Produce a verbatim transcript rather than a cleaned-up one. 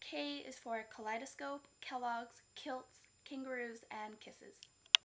K is for kaleidoscope, Kellogg's, kilts, kangaroos, and kisses.